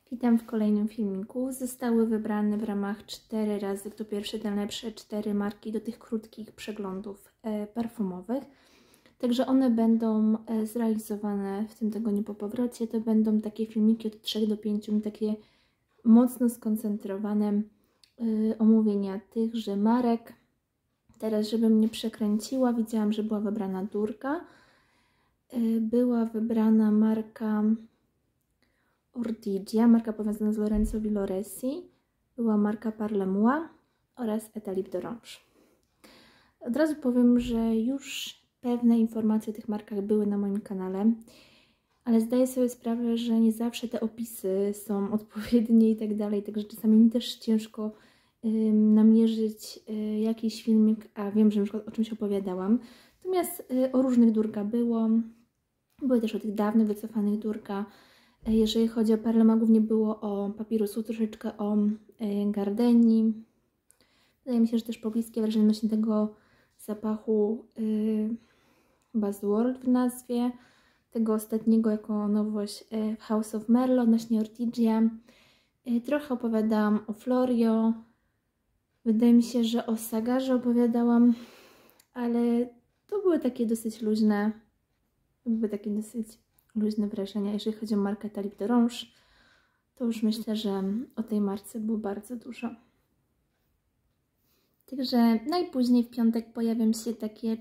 Witam w kolejnym filmiku. Zostały wybrane w ramach 4 razy kto pierwszy ten lepszy 4 marki do tych krótkich przeglądów parfumowych. Także one będą zrealizowane w tym tygodniu po powrocie. To będą takie filmiki od 3 do 5 minut, takie mocno skoncentrowane omówienia tychże marek. Teraz, żebym nie przekręciła, widziałam, że była wybrana Durga. Była wybrana marka Ortigia, marka powiązana z Lorenzo Villoresi, była marka Parlemoi oraz Etat Lip d'Orange. Od razu powiem, że już pewne informacje o tych markach były na moim kanale, ale zdaję sobie sprawę, że nie zawsze te opisy są odpowiednie i tak dalej, także czasami mi też ciężko namierzyć jakiś filmik, a wiem, że na przykład o czymś opowiadałam. Natomiast o różnych Durga były też o tych dawnych, wycofanych Durga. Jeżeli chodzi o Parlemoi, głównie było o Papirusu, troszeczkę o Gardeni. Wydaje mi się, że też pobliskie wrażenie odnośnie tego zapachu Buzzword w nazwie. Tego ostatniego jako nowość House of Merlot, odnośnie Ortigia. Trochę opowiadałam o Florio. Wydaje mi się, że o Sagarze opowiadałam, ale to były takie dosyć luźne. Wrażenia. Jeżeli chodzi o markę Etat Lip d'Orange, to już myślę, że o tej marce było bardzo dużo. Także najpóźniej w piątek pojawią się takie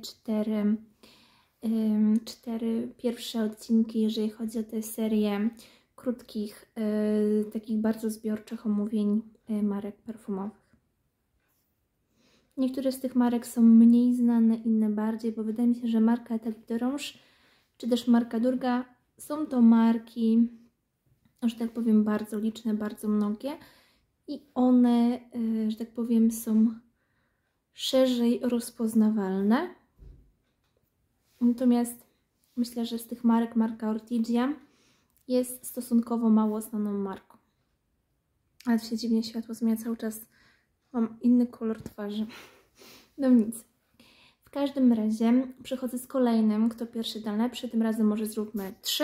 cztery pierwsze odcinki, jeżeli chodzi o tę serię krótkich, takich bardzo zbiorczych omówień marek parfumowych. Niektóre z tych marek są mniej znane, inne bardziej, bo wydaje mi się, że marka Etat Lip d'Orange czy też marka Durga są to marki, że tak powiem, bardzo liczne, bardzo mnogie i one, że tak powiem, są szerzej rozpoznawalne. Natomiast myślę, że z tych marek marka Ortigia jest stosunkowo mało znaną marką. Ale to się dziwnie światło zmienia cały czas. Mam inny kolor twarzy. No nic. W każdym razie przychodzę z kolejnym, kto pierwszy ten lepszy, tym razem może zróbmy 3.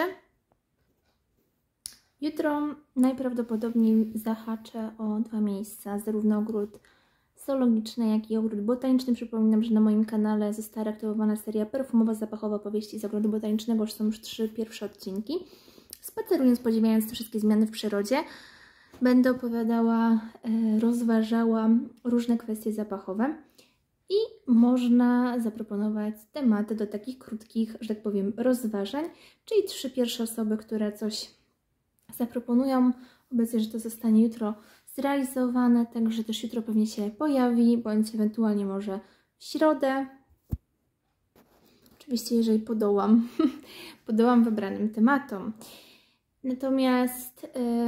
Jutro najprawdopodobniej zahaczę o 2 miejsca, zarówno ogród zoologiczny, jak i ogród botaniczny. Przypominam, że na moim kanale została reaktywowana seria perfumowa, zapachowa powieści z ogrodu botanicznego, już są już 3 pierwsze odcinki. Spacerując, podziwiając te wszystkie zmiany w przyrodzie, będę opowiadała, rozważała różne kwestie zapachowe. I można zaproponować tematy do takich krótkich, że tak powiem, rozważań, czyli 3 pierwsze osoby, które coś zaproponują. Obiecuję, że to zostanie jutro zrealizowane, także też jutro pewnie się pojawi, bądź ewentualnie może w środę. Oczywiście, jeżeli podołam wybranym tematom. Natomiast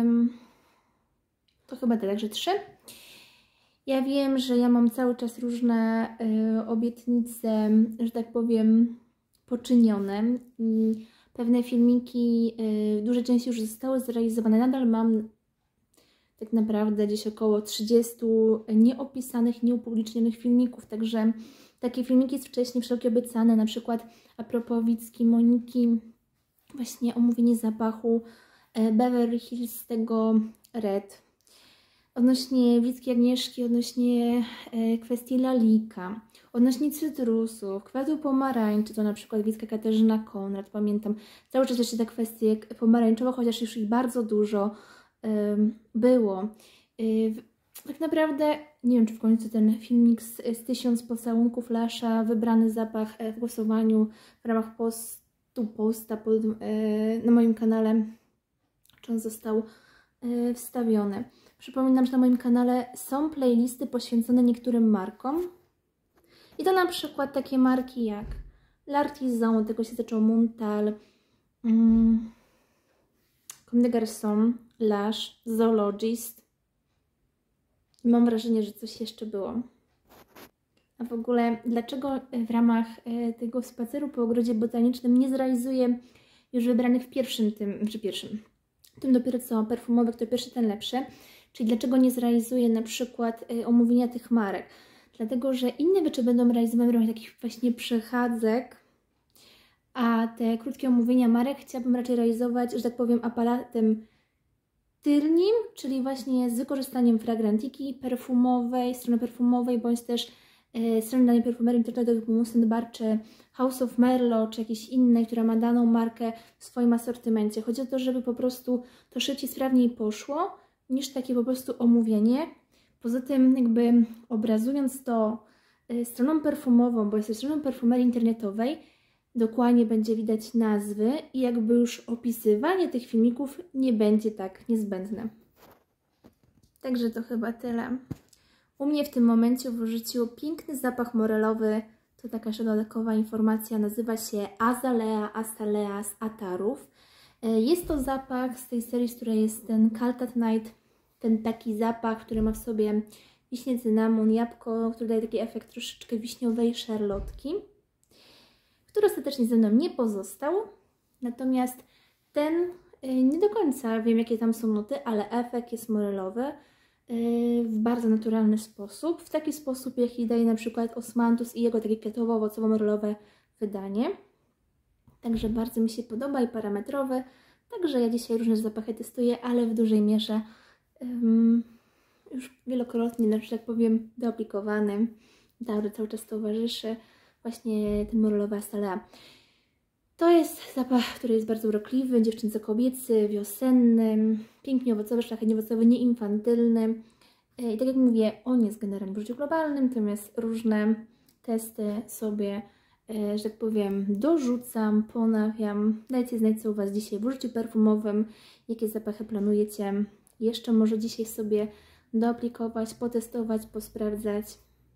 to chyba także 3. Ja wiem, że ja mam cały czas różne obietnice, że tak powiem, poczynione i pewne filmiki w dużej części już zostały zrealizowane. Nadal mam tak naprawdę gdzieś około 30 nieopisanych, nieupublicznionych filmików, także takie filmiki z wcześniej wszelkie obiecane, na przykład a propos Wicki, Moniki, właśnie omówienie zapachu Beverly Hills, tego Red. Odnośnie Wicki Agnieszki, odnośnie kwestii lalika, odnośnie cytrusów, kwiatu pomarańczy, to na przykład Wicka Katarzyna Konrad, pamiętam. Cały czas jeszcze te kwestie pomarańczowe, chociaż już ich bardzo dużo było. Tak naprawdę, nie wiem, czy w końcu ten filmik z 1000 pocałunków Lasza, wybrany zapach w głosowaniu w ramach posta na moim kanale, czy on został wstawiony. Przypominam, że na moim kanale są playlisty poświęcone niektórym markom. I to na przykład takie marki jak L'Artisan, od tego się zaczął Montal, Comme des Garçons, Lush, Zoologist. I mam wrażenie, że coś jeszcze było. A w ogóle, dlaczego w ramach tego spaceru po ogrodzie botanicznym nie zrealizuję już wybranych w tym dopiero co perfumowych, to pierwszy ten lepszy. Czyli dlaczego nie zrealizuję na przykład omówienia tych marek? Dlatego, że inne rzeczy będą realizowane w ramach takich właśnie przechadzek, a te krótkie omówienia marek chciałabym raczej realizować, że tak powiem, aparatem tylnym, czyli właśnie z wykorzystaniem fragrantiki perfumowej, strony perfumowej, bądź też strony danej perfumerii internetowej typu Mousse & Bar, czy House of Merlot, czy jakiejś innej, która ma daną markę w swoim asortymencie. Chodzi o to, żeby po prostu to szybciej, sprawniej poszło, niż takie po prostu omówienie. Poza tym jakby obrazując to stroną perfumową, bądź też stroną perfumerii internetowej, dokładnie będzie widać nazwy i jakby już opisywanie tych filmików nie będzie tak niezbędne. Także to chyba tyle. U mnie w tym momencie w użyciu piękny zapach morelowy, to taka jeszcze dodatkowa informacja, nazywa się Azalea Azalea z Atarów. Jest to zapach z tej serii, z której jest ten Cult at Night, ten taki zapach, który ma w sobie wiśnie, cynamon, jabłko, który daje taki efekt troszeczkę wiśniowej szarlotki, który ostatecznie ze mną nie pozostał. Natomiast ten nie do końca wiem, jakie tam są nuty, ale efekt jest morelowy w bardzo naturalny sposób. W taki sposób, jaki daje na przykład Osmanthus i jego takie kwiatowo-owocowo-morelowe wydanie. Także bardzo mi się podoba i parametrowy. Także ja dzisiaj różne zapachy testuję, ale w dużej mierze już wielokrotnie, że tak powiem, doaplikowany. Daury cały czas towarzyszy właśnie ten morelowy Azalea. To jest zapach, który jest bardzo urokliwy, dziewczynco-kobiecy, wiosenny, pięknie owocowy, szlachetnie owocowy, nieinfantylny. I tak jak mówię, on jest generalnie w użyciu globalnym, natomiast różne testy sobie, że tak powiem, dorzucam, ponawiam. Dajcie znać, co u Was dzisiaj w użyciu perfumowym, jakie zapachy planujecie jeszcze może dzisiaj sobie doaplikować, potestować, posprawdzać.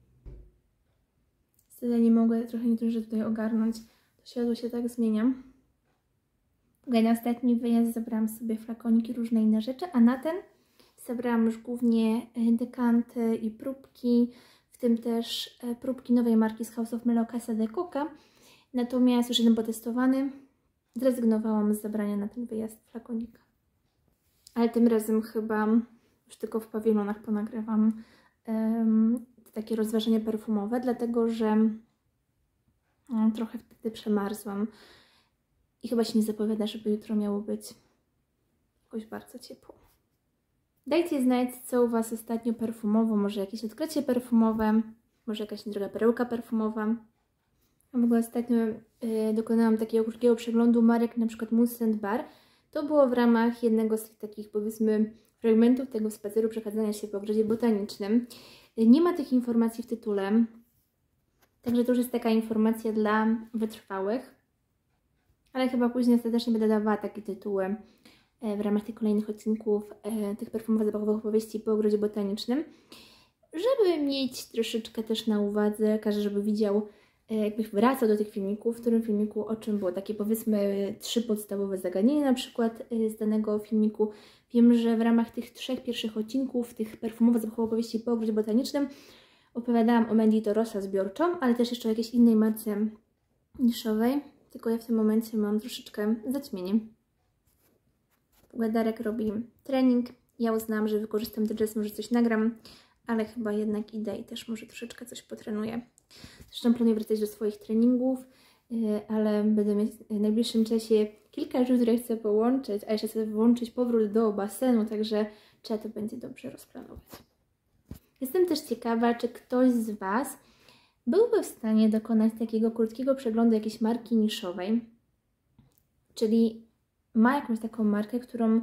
Wtedy nie mogę trochę niektórzy tutaj ogarnąć. To światło się tak zmienia. Na ostatni wyjazd zabrałam sobie flakoniki, różne inne rzeczy, a na ten zabrałam już głównie dekanty i próbki, w tym też próbki nowej marki z House of Merlot Casa de Coca. Natomiast już jeden potestowany, zrezygnowałam z zabrania na ten wyjazd flakonika. Ale tym razem chyba już tylko w pawilonach ponagrywam takie rozważania perfumowe, dlatego że trochę wtedy przemarzłam i chyba się nie zapowiada, żeby jutro miało być jakoś bardzo ciepło. Dajcie znać, co u Was ostatnio perfumowo, może jakieś odkrycie perfumowe, może jakaś droga perełka perfumowa. Ja w ogóle ostatnio dokonałam takiego krótkiego przeglądu marek, na przykład Mousse & Bar. To było w ramach jednego z takich, powiedzmy, fragmentów tego spaceru przechadzania się po ogrodzie botanicznym. Nie ma tych informacji w tytule, także to już jest taka informacja dla wytrwałych, ale chyba później ostatecznie będę dawała takie tytuły w ramach tych kolejnych odcinków tych perfumowo-zapachowych opowieści po ogrodzie botanicznym, żeby mieć troszeczkę też na uwadze, każdy żeby widział, jakby wracał do tych filmików, w którym filmiku o czym było, takie powiedzmy 3 podstawowe zagadnienia na przykład z danego filmiku. Wiem, że w ramach tych 3 pierwszych odcinków, tych perfumowo-zapachowych opowieści po ogrodzie botanicznym opowiadałam o Mendito Rosa zbiorczą, ale też jeszcze o jakiejś innej marce niszowej, tylko ja w tym momencie mam troszeczkę zaćmienie. Darek robi trening, ja uznałam, że wykorzystam ten czas, może coś nagram, ale chyba jednak idę i też może troszeczkę coś potrenuję. Zresztą planuję wracać do swoich treningów, ale będę mieć w najbliższym czasie kilka rzeczy, które chcę połączyć, a jeszcze chcę włączyć powrót do basenu, także trzeba to będzie dobrze rozplanować. Jestem też ciekawa, czy ktoś z Was byłby w stanie dokonać takiego krótkiego przeglądu jakiejś marki niszowej, czyli ma jakąś taką markę, którą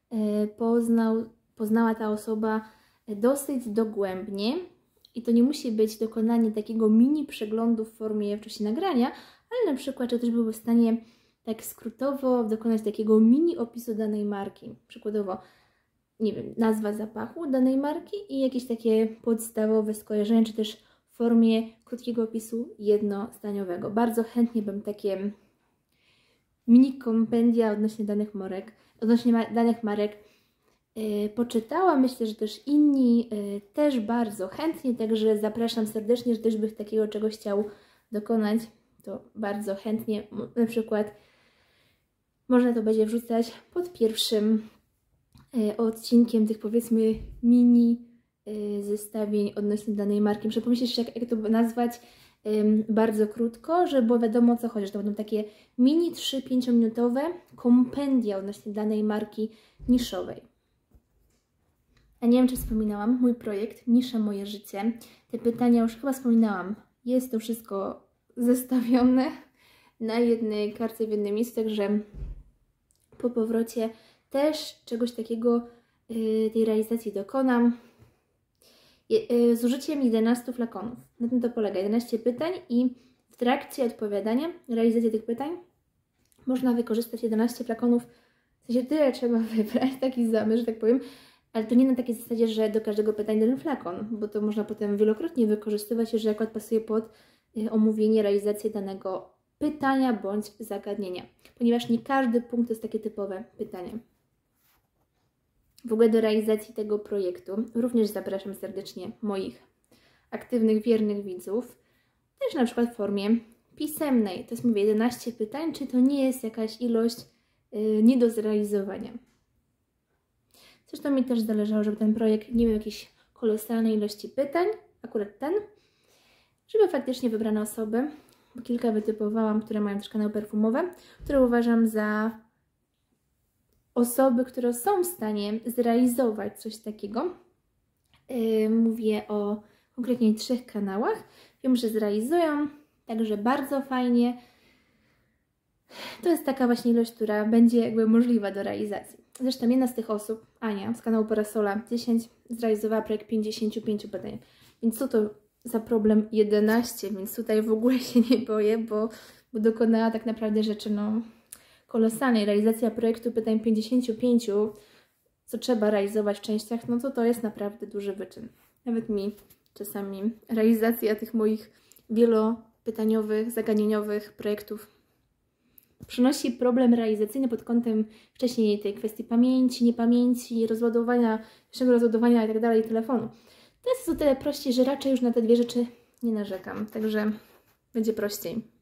poznała ta osoba dosyć dogłębnie i to nie musi być dokonanie takiego mini przeglądu w formie wcześniej nagrania, ale na przykład, czy ktoś byłby w stanie tak skrótowo dokonać takiego mini opisu danej marki, przykładowo, nie wiem, nazwa zapachu danej marki i jakieś takie podstawowe skojarzenia, czy też w formie krótkiego opisu jednozdaniowego. Bardzo chętnie bym takie mini kompendia odnośnie danych marek poczytała. Myślę, że też inni też bardzo chętnie, także zapraszam serdecznie, że ktoś by takiego czegoś chciał dokonać, to bardzo chętnie, na przykład można to będzie wrzucać pod pierwszym odcinkiem tych powiedzmy mini zestawień odnośnie danej marki. Muszę pomyśleć, jak to nazwać bardzo krótko, żeby było wiadomo o co chodzi, że to będą takie mini 3-5 minutowe kompendia odnośnie danej marki niszowej. A nie wiem, czy wspominałam, mój projekt Nisza Moje Życie. Te pytania już chyba wspominałam. Jest to wszystko zestawione na jednej kartce w jednym miejscu, także po powrocie też czegoś takiego, tej realizacji dokonam. Z użyciem 11 flakonów. Na tym to polega. 11 pytań i w trakcie odpowiadania, realizacji tych pytań można wykorzystać 11 flakonów. W sensie tyle trzeba wybrać, taki zamysł, że tak powiem, ale to nie na takiej zasadzie, że do każdego pytania jeden flakon, bo to można potem wielokrotnie wykorzystywać, jeżeli akurat pasuje pod omówienie, realizację danego pytania bądź zagadnienia, ponieważ nie każdy punkt to jest takie typowe pytanie. W ogóle do realizacji tego projektu również zapraszam serdecznie moich aktywnych, wiernych widzów, też na przykład w formie pisemnej. To jest, mówię, 11 pytań, czy to nie jest jakaś ilość nie do zrealizowania. Zresztą mi też zależało, żeby ten projekt nie miał jakiejś kolosalnej ilości pytań, akurat ten, żeby faktycznie wybrane osoby, bo kilka wytypowałam, które mają też kanały perfumowe, które uważam za osoby, które są w stanie zrealizować coś takiego. Mówię o konkretnie 3 kanałach. Wiem, że zrealizują, także bardzo fajnie. To jest taka właśnie ilość, która będzie jakby możliwa do realizacji. Zresztą jedna z tych osób, Ania z kanału Parasola 10, zrealizowała projekt 55 pytań. Więc co to za problem 11, więc tutaj w ogóle się nie boję, bo dokonała tak naprawdę rzeczy kolosalnej. Realizacja projektu pytań 55, co trzeba realizować w częściach, to jest naprawdę duży wyczyn. Nawet mi czasami realizacja tych moich wielopytaniowych, zagadnieniowych projektów przynosi problem realizacyjny pod kątem wcześniej tej kwestii pamięci, niepamięci, rozładowania, rozładowania i tak dalej telefonu. Teraz jest o tyle prościej, że raczej już na te 2 rzeczy nie narzekam, także będzie prościej.